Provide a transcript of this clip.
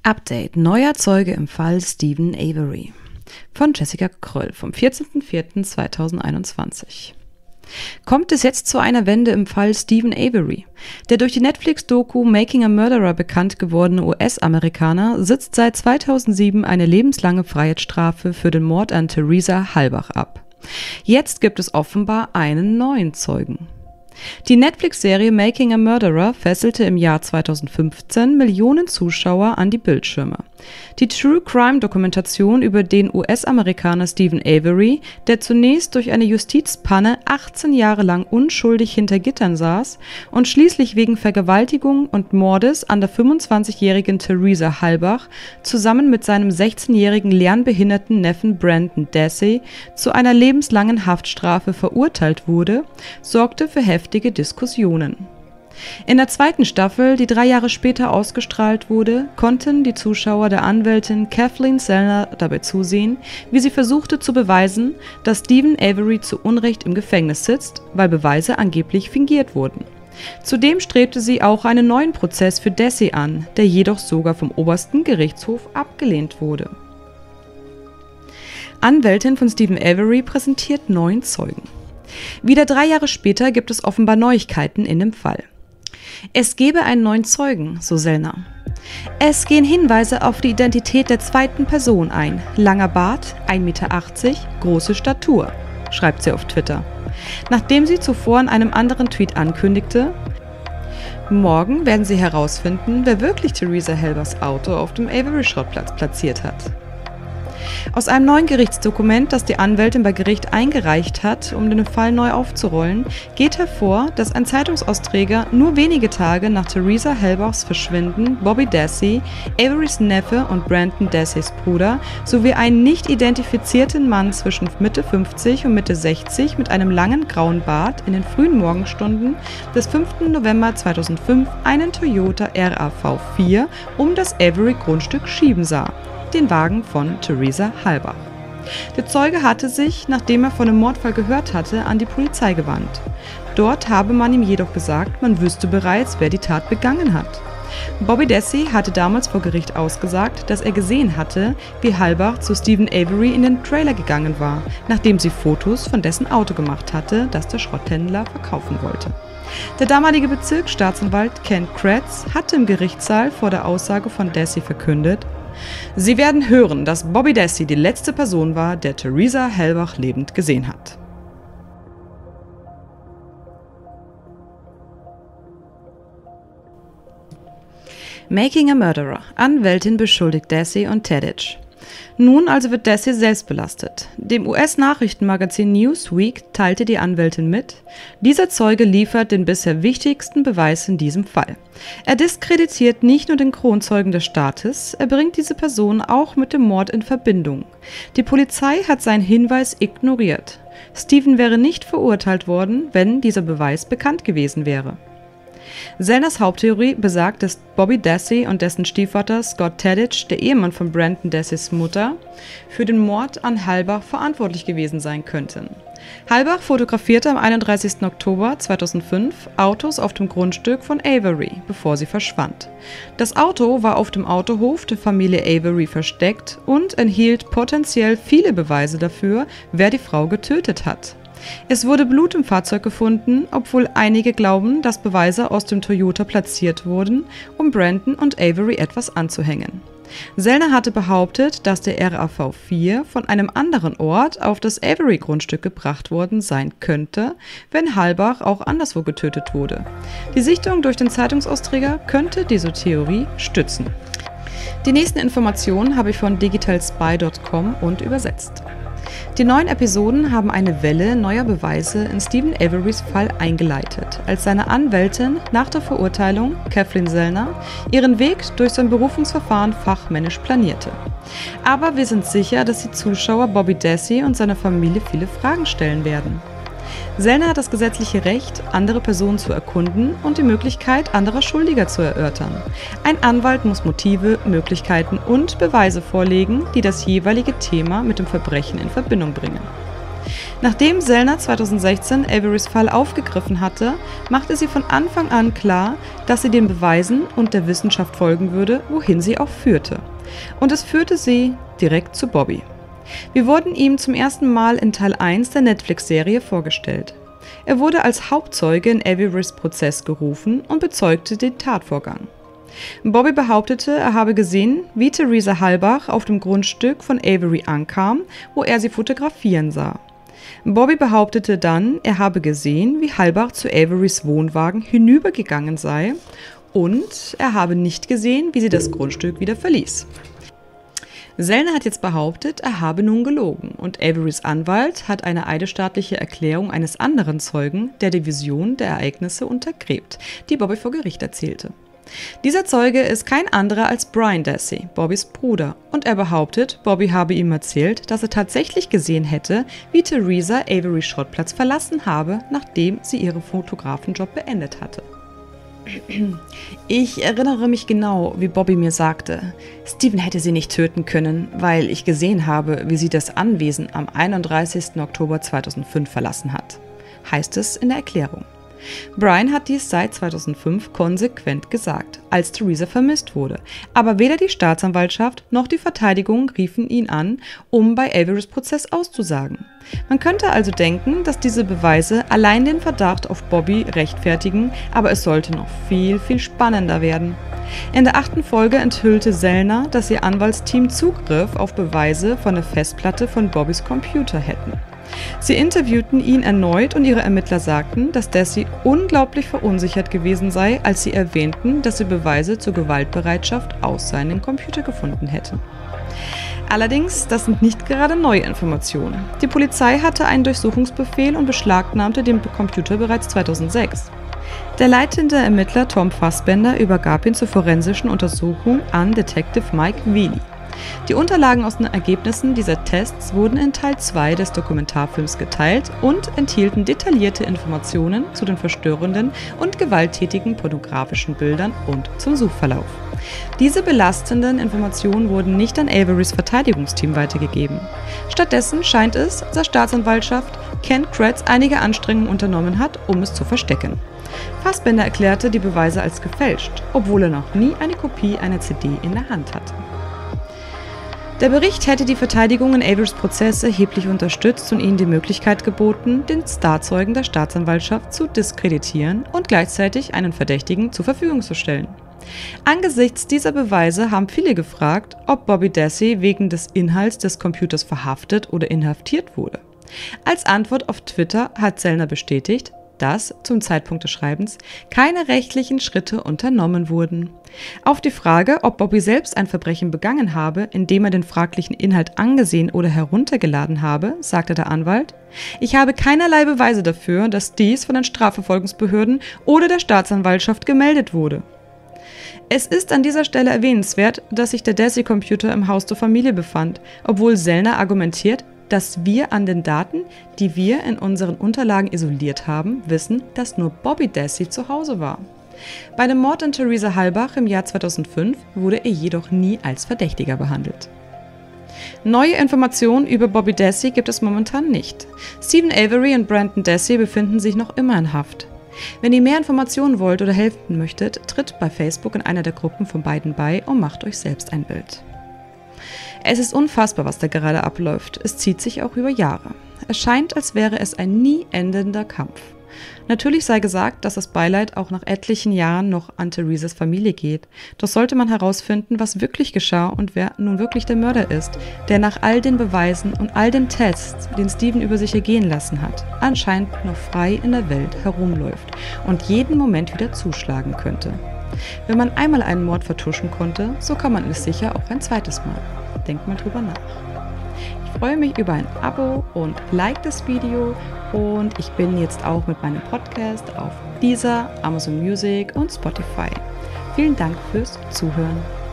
Update: Neuer Zeuge im Fall Steven Avery von Jessica Kröll vom 14.04.2021. Kommt es jetzt zu einer Wende im Fall Steven Avery? Der durch die Netflix-Doku Making a Murderer bekannt gewordene US-Amerikaner sitzt seit 2007 eine lebenslange Freiheitsstrafe für den Mord an Teresa Halbach ab. Jetzt gibt es offenbar einen neuen Zeugen. Die Netflix-Serie Making a Murderer fesselte im Jahr 2015 Millionen Zuschauer an die Bildschirme. Die True-Crime-Dokumentation über den US-Amerikaner Steven Avery, der zunächst durch eine Justizpanne 18 Jahre lang unschuldig hinter Gittern saß und schließlich wegen Vergewaltigung und Mordes an der 25-jährigen Teresa Halbach zusammen mit seinem 16-jährigen lernbehinderten Neffen Brendan Dassey zu einer lebenslangen Haftstrafe verurteilt wurde, sorgte für heftige Diskussionen. In der zweiten Staffel, die 3 Jahre später ausgestrahlt wurde, konnten die Zuschauer der Anwältin Kathleen Zellner dabei zusehen, wie sie versuchte zu beweisen, dass Steven Avery zu Unrecht im Gefängnis sitzt, weil Beweise angeblich fingiert wurden. Zudem strebte sie auch einen neuen Prozess für Dassey an, der jedoch sogar vom obersten Gerichtshof abgelehnt wurde. Anwältin von Steven Avery präsentiert 9 Zeugen. Wieder 3 Jahre später gibt es offenbar Neuigkeiten in dem Fall. Es gebe einen neuen Zeugen, so Zellner. Es gehen Hinweise auf die Identität der zweiten Person ein. Langer Bart, 1,80 Meter, große Statur, schreibt sie auf Twitter. Nachdem sie zuvor in einem anderen Tweet ankündigte: Morgen werden sie herausfinden, wer wirklich Teresa Halbachs Auto auf dem Avery-Schrottplatz platziert hat. Aus einem neuen Gerichtsdokument, das die Anwältin bei Gericht eingereicht hat, um den Fall neu aufzurollen, geht hervor, dass ein Zeitungsausträger nur wenige Tage nach Teresa Halbachs Verschwinden Bobby Dassey, Averys Neffe und Brendan Dasseys Bruder, sowie einen nicht identifizierten Mann zwischen Mitte 50 und Mitte 60 mit einem langen grauen Bart in den frühen Morgenstunden des 5. November 2005 einen Toyota RAV4 um das Avery-Grundstück schieben sah. Den Wagen von Teresa Halbach. Der Zeuge hatte sich, nachdem er von dem Mordfall gehört hatte, an die Polizei gewandt. Dort habe man ihm jedoch gesagt, man wüsste bereits, wer die Tat begangen hat. Bobby Dassey hatte damals vor Gericht ausgesagt, dass er gesehen hatte, wie Halbach zu Steven Avery in den Trailer gegangen war, nachdem sie Fotos von dessen Auto gemacht hatte, das der Schrotthändler verkaufen wollte. Der damalige Bezirksstaatsanwalt Ken Kratz hatte im Gerichtssaal vor der Aussage von Dassey verkündet: Sie werden hören, dass Bobby Dassey die letzte Person war, der Teresa Halbach lebend gesehen hat. Making a Murderer. Anwältin beschuldigt Dassey und Tadic. Nun also wird Dassey selbst belastet. Dem US-Nachrichtenmagazin Newsweek teilte die Anwältin mit: Dieser Zeuge liefert den bisher wichtigsten Beweis in diesem Fall. Er diskreditiert nicht nur den Kronzeugen des Staates, er bringt diese Person auch mit dem Mord in Verbindung. Die Polizei hat seinen Hinweis ignoriert. Steven wäre nicht verurteilt worden, wenn dieser Beweis bekannt gewesen wäre. Zellners Haupttheorie besagt, dass Bobby Dassey und dessen Stiefvater Scott Tadic, der Ehemann von Brendan Dasseys Mutter, für den Mord an Halbach verantwortlich gewesen sein könnten. Halbach fotografierte am 31. Oktober 2005 Autos auf dem Grundstück von Avery, bevor sie verschwand. Das Auto war auf dem Autohof der Familie Avery versteckt und enthielt potenziell viele Beweise dafür, wer die Frau getötet hat. Es wurde Blut im Fahrzeug gefunden, obwohl einige glauben, dass Beweise aus dem Toyota platziert wurden, um Brendan und Avery etwas anzuhängen. Zellner hatte behauptet, dass der RAV4 von einem anderen Ort auf das Avery-Grundstück gebracht worden sein könnte, wenn Halbach auch anderswo getötet wurde. Die Sichtung durch den Zeitungsausträger könnte diese Theorie stützen. Die nächsten Informationen habe ich von digitalspy.com und übersetzt. Die neuen Episoden haben eine Welle neuer Beweise in Steven Averys Fall eingeleitet, als seine Anwältin nach der Verurteilung, Kathleen Zellner, ihren Weg durch sein Berufungsverfahren fachmännisch planierte. Aber wir sind sicher, dass die Zuschauer Bobby Dassey und seiner Familie viele Fragen stellen werden. Zellner hat das gesetzliche Recht, andere Personen zu erkunden und die Möglichkeit, anderer Schuldiger zu erörtern. Ein Anwalt muss Motive, Möglichkeiten und Beweise vorlegen, die das jeweilige Thema mit dem Verbrechen in Verbindung bringen. Nachdem Zellner 2016 Averys Fall aufgegriffen hatte, machte sie von Anfang an klar, dass sie den Beweisen und der Wissenschaft folgen würde, wohin sie auch führte. Und es führte sie direkt zu Bobby. Wir wurden ihm zum ersten Mal in Teil 1 der Netflix-Serie vorgestellt. Er wurde als Hauptzeuge in Averys Prozess gerufen und bezeugte den Tatvorgang. Bobby behauptete, er habe gesehen, wie Theresa Halbach auf dem Grundstück von Avery ankam, wo er sie fotografieren sah. Bobby behauptete dann, er habe gesehen, wie Halbach zu Averys Wohnwagen hinübergegangen sei und er habe nicht gesehen, wie sie das Grundstück wieder verließ. Zellner hat jetzt behauptet, er habe nun gelogen und Averys Anwalt hat eine eidesstattliche Erklärung eines anderen Zeugen, der die Vision der Ereignisse untergräbt, die Bobby vor Gericht erzählte. Dieser Zeuge ist kein anderer als Brian Dassey, Bobbys Bruder, und er behauptet, Bobby habe ihm erzählt, dass er tatsächlich gesehen hätte, wie Theresa Averys Schrottplatz verlassen habe, nachdem sie ihren Fotografenjob beendet hatte. Ich erinnere mich genau, wie Bobby mir sagte, Steven hätte sie nicht töten können, weil ich gesehen habe, wie sie das Anwesen am 31. Oktober 2005 verlassen hat, heißt es in der Erklärung. Brian hat dies seit 2005 konsequent gesagt, als Theresa vermisst wurde, aber weder die Staatsanwaltschaft noch die Verteidigung riefen ihn an, um bei Averys Prozess auszusagen. Man könnte also denken, dass diese Beweise allein den Verdacht auf Bobby rechtfertigen, aber es sollte noch viel, viel spannender werden. In der 8. Folge enthüllte Zellner, dass ihr Anwaltsteam Zugriff auf Beweise von der Festplatte von Bobbys Computer hätten. Sie interviewten ihn erneut und ihre Ermittler sagten, dass Dassey unglaublich verunsichert gewesen sei, als sie erwähnten, dass sie Beweise zur Gewaltbereitschaft aus seinem Computer gefunden hätten. Allerdings, das sind nicht gerade neue Informationen. Die Polizei hatte einen Durchsuchungsbefehl und beschlagnahmte den Computer bereits 2006. Der leitende Ermittler Tom Fassbender übergab ihn zur forensischen Untersuchung an Detective Mike Wheely. Die Unterlagen aus den Ergebnissen dieser Tests wurden in Teil 2 des Dokumentarfilms geteilt und enthielten detaillierte Informationen zu den verstörenden und gewalttätigen pornografischen Bildern und zum Suchverlauf. Diese belastenden Informationen wurden nicht an Averys Verteidigungsteam weitergegeben. Stattdessen scheint es, dass Staatsanwaltschaft Ken Kretz einige Anstrengungen unternommen hat, um es zu verstecken. Fassbender erklärte die Beweise als gefälscht, obwohl er noch nie eine Kopie einer CD in der Hand hatte. Der Bericht hätte die Verteidigung in Averys Prozess erheblich unterstützt und ihnen die Möglichkeit geboten, den Starzeugen der Staatsanwaltschaft zu diskreditieren und gleichzeitig einen Verdächtigen zur Verfügung zu stellen. Angesichts dieser Beweise haben viele gefragt, ob Bobby Dassey wegen des Inhalts des Computers verhaftet oder inhaftiert wurde. Als Antwort auf Twitter hat Zellner bestätigt, dass zum Zeitpunkt des Schreibens keine rechtlichen Schritte unternommen wurden. Auf die Frage, ob Bobby selbst ein Verbrechen begangen habe, indem er den fraglichen Inhalt angesehen oder heruntergeladen habe, sagte der Anwalt: Ich habe keinerlei Beweise dafür, dass dies von den Strafverfolgungsbehörden oder der Staatsanwaltschaft gemeldet wurde. Es ist an dieser Stelle erwähnenswert, dass sich der Dassey-Computer im Haus der Familie befand, obwohl Zellner argumentiert, dass wir an den Daten, die wir in unseren Unterlagen isoliert haben, wissen, dass nur Bobby Dassey zu Hause war. Bei dem Mord an Theresa Halbach im Jahr 2005 wurde er jedoch nie als Verdächtiger behandelt. Neue Informationen über Bobby Dassey gibt es momentan nicht. Steven Avery und Brandon Dassey befinden sich noch immer in Haft. Wenn ihr mehr Informationen wollt oder helfen möchtet, tritt bei Facebook in einer der Gruppen von beiden bei und macht euch selbst ein Bild. Es ist unfassbar, was da gerade abläuft. Es zieht sich auch über Jahre. Es scheint, als wäre es ein nie endender Kampf. Natürlich sei gesagt, dass das Beileid auch nach etlichen Jahren noch an Theresas Familie geht. Doch sollte man herausfinden, was wirklich geschah und wer nun wirklich der Mörder ist, der nach all den Beweisen und all den Tests, den Steven über sich ergehen lassen hat, anscheinend noch frei in der Welt herumläuft und jeden Moment wieder zuschlagen könnte. Wenn man einmal einen Mord vertuschen konnte, so kann man es sicher auch ein zweites Mal. Denkt mal drüber nach. Ich freue mich über ein Abo und Like das Video und ich bin jetzt auch mit meinem Podcast auf Deezer, Amazon Music und Spotify. Vielen Dank fürs Zuhören.